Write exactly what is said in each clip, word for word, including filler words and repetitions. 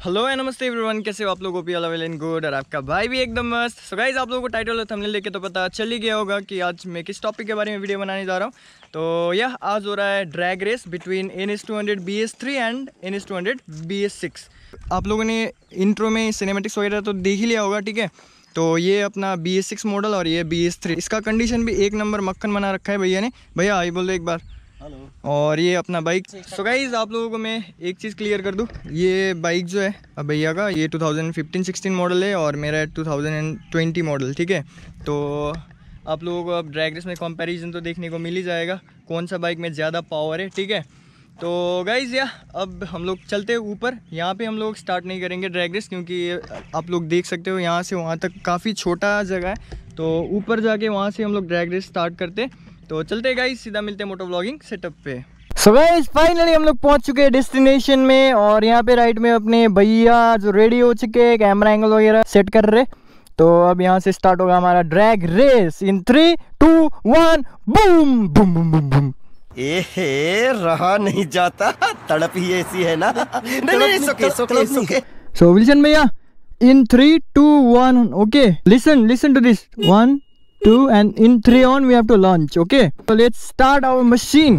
Hello and नमस्ते everyone, कैसे हो आप लोगों को? Well and good. और आपका भाई भी एकदम मस्त। सो गाइस, आप लोगों को टाइटल और थंबनेल लेके तो पता चल ही गया होगा कि आज मैं किस टॉपिक के बारे में वीडियो बनाने जा रहा हूँ। तो यह आज हो रहा है drag race between N S two hundred B S three and N S two hundred B S six. आप लोगों ने इंट्रो में सिनेमेटिक्स वगैरह तो देख ही लिया होगा, ठीक है। तो ये अपना बी एस सिक्स मॉडल और ये बी एस थ्री, इसका कंडीशन भी एक नंबर मक्खन बना रखा है भैया ने। भैया आई बोल दो एक बार। हेलो। और ये अपना बाइक। सो गाइज, आप लोगों को मैं एक चीज़ क्लियर कर दूँ, ये बाइक जो है भैया का ये two thousand fifteen sixteen model है और मेरा है टू थाउजेंड ट्वेंटी मॉडल, ठीक है। तो आप लोगों को अब ड्रैग रेस में कंपैरिजन तो देखने को मिल ही जाएगा, कौन सा बाइक में ज़्यादा पावर है, ठीक है। तो गाइज या अब हम लोग चलते हैं ऊपर। यहाँ पे हम लोग स्टार्ट नहीं करेंगे ड्रैग रेस, क्योंकि आप लोग देख सकते हो यहाँ से वहाँ तक काफ़ी छोटा जगह है। तो ऊपर जाके वहाँ से हम लोग ड्रैग रेस स्टार्ट करते। तो चलते गाइस, सीधा मिलते हैं मोटो व्लॉगिंग सेटअप पे। सो गाइस, फाइनली हम लोग पहुंच चुके हैं डेस्टिनेशन में और यहाँ पे राइट में अपने भैया जो रेडी हो चुके हैं, कैमरा एंगल वगैरह सेट कर रहे। तो अब यहाँ से स्टार्ट होगा हमारा drag race in three two one boom boom boom boom boom. ए रहा नहीं जाता, तड़प ही ऐसी है ना। नहीं नहीं, सोके सोके सोके। सो विल्सन भैया, in three two one, okay, listen listen to this, one two and in three on we have to launch. Okay, so let's start our machine.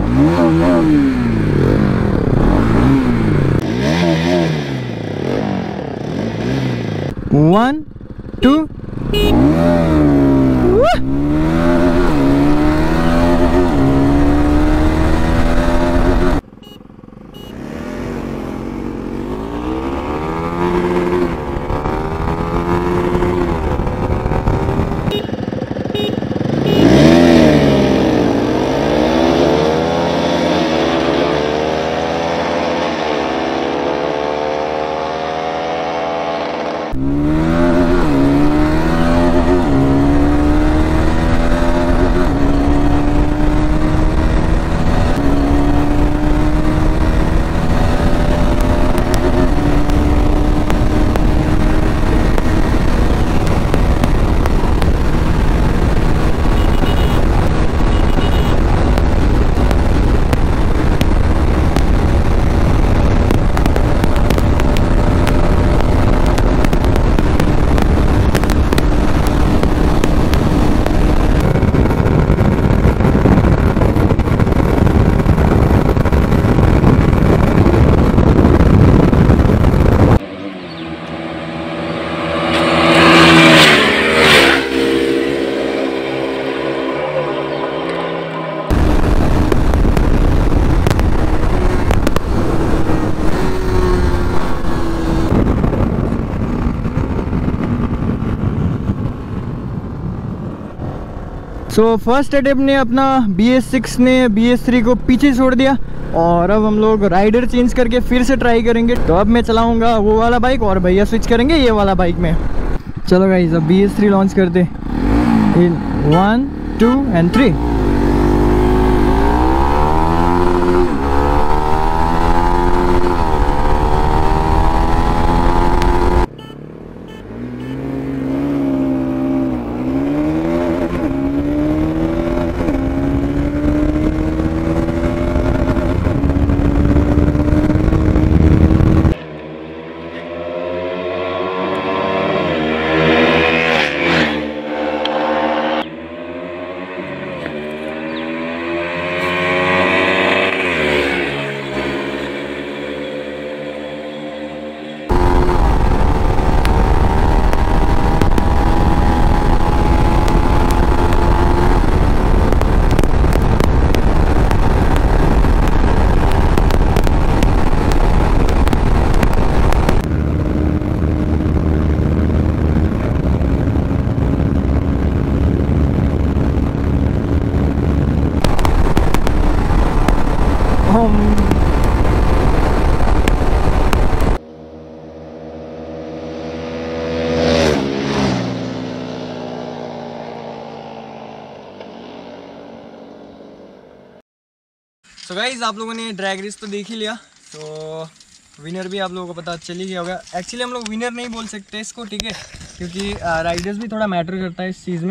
One, two. So first attempt ने अपना B S six ने B S three को पीछे छोड़ दिया और अब हम लोग राइडर चेंज करके फिर से ट्राई करेंगे। तो अब मैं चलाऊंगा वो वाला बाइक और भैया स्विच करेंगे ये वाला बाइक में। चलो गाइस, अब बी एस थ्री लॉन्च करते in one two and three. तो गाइज, आप लोगों ने ड्रैग रेस तो देख ही लिया, तो विनर भी आप लोगों को पता चल ही गया होगा। एक्चुअली हम लोग विनर नहीं बोल सकते इसको, ठीक है, क्योंकि राइडर्स भी थोड़ा मैटर करता है इस चीज़ में।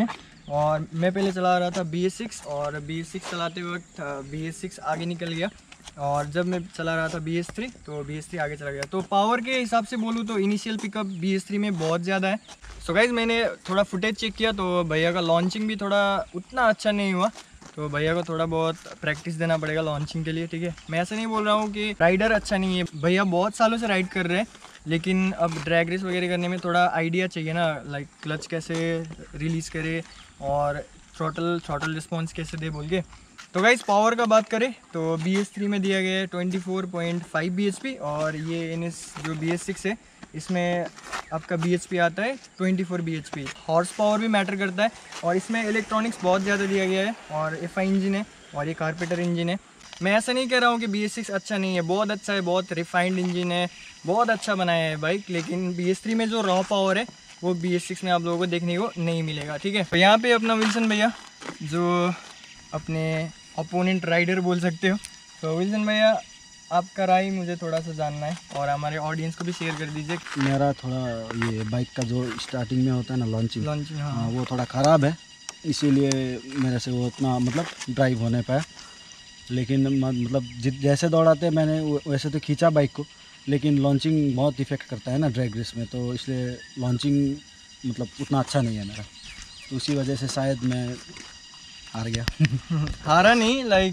और मैं पहले चला रहा था बी एस सिक्स और बी एस सिक्स चलाते वक्त बी एस सिक्स आगे निकल गया और जब मैं चला रहा था बी एस थ्री तो बी एस थ्री आगे चला गया। तो पावर के हिसाब से बोलूँ तो initial pickup B S three में बहुत ज़्यादा है। सो गाइज़ मैंने थोड़ा फुटेज चेक किया तो भैया का लॉन्चिंग भी थोड़ा उतना अच्छा नहीं हुआ, तो भैया को थोड़ा बहुत प्रैक्टिस देना पड़ेगा लॉन्चिंग के लिए, ठीक है। मैं ऐसा नहीं बोल रहा हूँ कि राइडर अच्छा नहीं है, भैया बहुत सालों से राइड कर रहे हैं, लेकिन अब ड्रैग रेस वगैरह करने में थोड़ा आइडिया चाहिए ना, लाइक क्लच कैसे रिलीज़ करे और थ्रॉटल थ्रॉटल रिस्पॉन्स कैसे दे बोल के। तो गाइस पावर का बात करें तो बी एस थ्री में दिया गया है twenty four point five B H P और ये एन एस जो बी एस सिक्स है इसमें आपका बी एच पी आता है twenty four B H P. Horse power भी मैटर करता है और इसमें इलेक्ट्रॉनिक्स बहुत ज़्यादा दिया गया है और एफ आई इंजन है और ये कारपेटर इंजन है। मैं ऐसा नहीं कह रहा हूँ कि बी एस सिक्स अच्छा नहीं है, बहुत अच्छा है, बहुत रिफाइंड इंजन है, बहुत अच्छा बनाया है बाइक, लेकिन बी एस थ्री में जो रॉ पावर है वो बी एस सिक्स में आप लोगों को देखने को नहीं मिलेगा, ठीक है। तो यहाँ पे अपना विल्सन भैया जो अपने अपोनेंट राइडर बोल सकते हो, तो विल्सन भैया आपका राय मुझे थोड़ा सा जानना है और हमारे ऑडियंस को भी शेयर कर दीजिए। मेरा थोड़ा ये बाइक का जो स्टार्टिंग में होता है ना लॉन्चिंग लॉन्चिंग हाँ, हाँ वो थोड़ा ख़राब है, इसीलिए मेरे से वो उतना मतलब ड्राइव होने पाया। लेकिन मतलब जैसे दौड़ाते मैंने वैसे तो खींचा बाइक को, लेकिन लॉन्चिंग बहुत इफेक्ट करता है ना ड्रैग रेस में, तो इसलिए लॉन्चिंग मतलब उतना अच्छा नहीं है मेरा, तो उसी वजह से शायद मैं हार गया। हारा नहीं, लाइक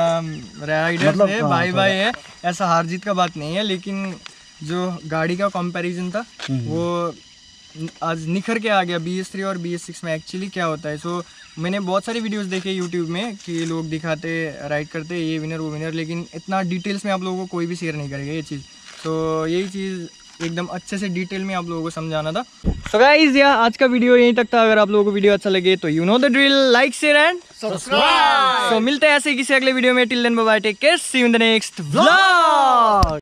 राइडर मतलब, है, हाँ, बाय थोड़ा- बाय है, ऐसा हार जीत का बात नहीं है, लेकिन जो गाड़ी का कंपैरिजन था वो आज निखर के आ गया बी एस थ्री और बी एस सिक्स में एक्चुअली क्या होता है। सो मैंने बहुत सारी वीडियोस देखे यूट्यूब में कि लोग दिखाते राइड करते ये विनर वो विनर, लेकिन इतना डिटेल्स में आप लोगों को कोई भी शेयर नहीं करेगा ये चीज़। तो यही चीज़ एकदम अच्छे से डिटेल में आप लोगों को समझाना था। सो गाइस या आज का वीडियो यहीं तक था। अगर आप लोगों को वीडियो अच्छा लगे तो you know the drill, like share and subscribe. So मिलते हैं ऐसे किसी अगले वीडियो में। Till then bye bye, take care, see you in the next vlog.